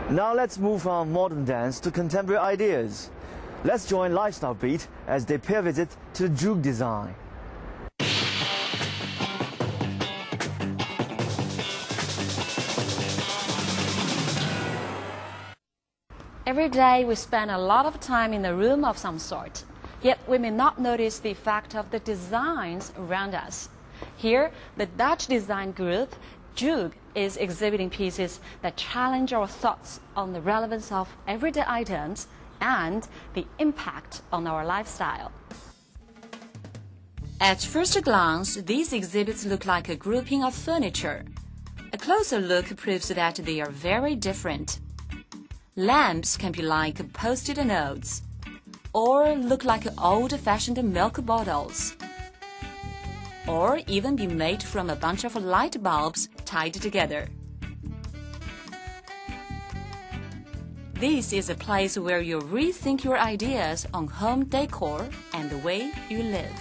Now let's move from modern dance to contemporary ideas. Let's join Lifestyle Beat as they pay a visit to Juke Design. Every day we spend a lot of time in a room of some sort, yet we may not notice the effect of the designs around us. Here, the Dutch design group, Juke, is exhibiting pieces that challenge our thoughts on the relevance of everyday items and the impact on our lifestyle. At first glance, these exhibits look like a grouping of furniture. A closer look proves that they are very different. Lamps can be like Post-it notes, or look like old-fashioned milk bottles, or even be made from a bunch of light bulbs tied together. This is a place where you rethink your ideas on home decor and the way you live.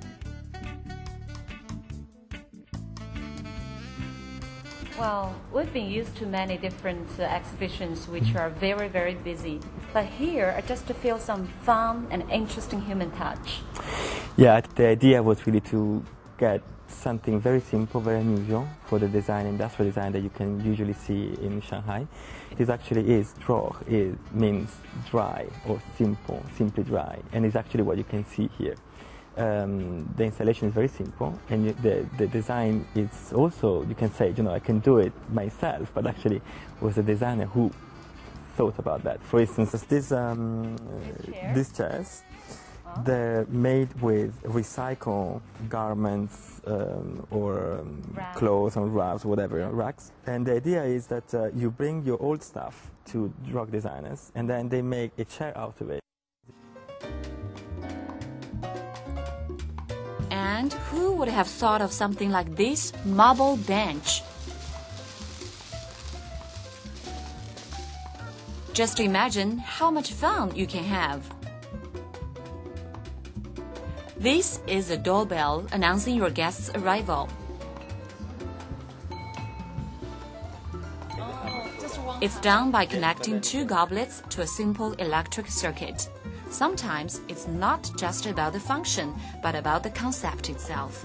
Well, we've been used to many different exhibitions which are very, very busy. But here, I just feel some fun and interesting human touch. Yeah, the idea was really to get something very simple, very unusual for the design, industrial design that you can usually see in Shanghai. This actually is draw. It means dry or simple, simply dry, and it's actually what you can see here. The installation is very simple, and the design is also, you can say, I can do it myself, but actually it was the designer who thought about that. For instance, these chairs, they're made with recycled garments or clothes or wraps, whatever, racks. And the idea is that you bring your old stuff to drug designers, and then they make a chair out of it. And who would have thought of something like this marble bench? Just imagine how much fun you can have. This is a doorbell announcing your guest's arrival. It's done by connecting two goblets to a simple electric circuit. Sometimes it's not just about the function, but about the concept itself.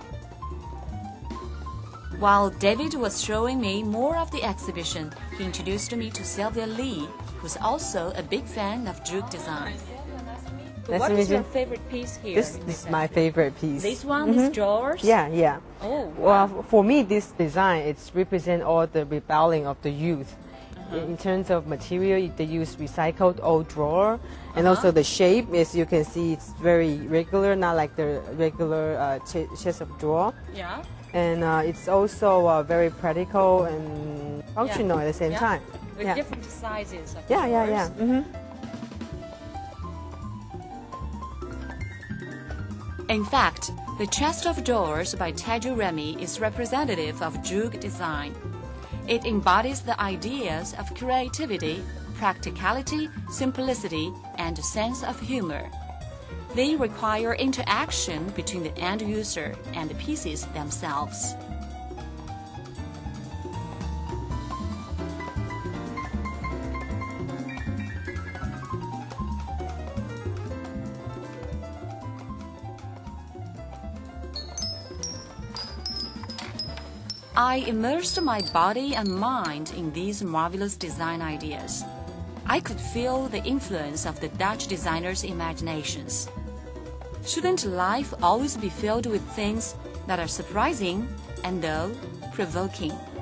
While David was showing me more of the exhibition, he introduced me to Sylvia Lee, who's also a big fan of Juke design. What is your favorite piece here? This is my favorite piece. This one, these drawers? Yeah. Oh, wow. Well, for me, this design, it's represent all the rebelling of the youth. In terms of material, they use recycled old drawer, and also the shape, as you can see, it's very regular, not like the regular chest of drawer. Yeah. And it's also very practical and functional at the same time. With different sizes of drawers. Yeah. In fact, the chest of drawers by Teju Remy is representative of Juke design. It embodies the ideas of creativity, practicality, simplicity, and a sense of humor. They require interaction between the end user and the pieces themselves. I immersed my body and mind in these marvelous design ideas. I could feel the influence of the Dutch designers' imaginations. Shouldn't life always be filled with things that are surprising and, though, provoking?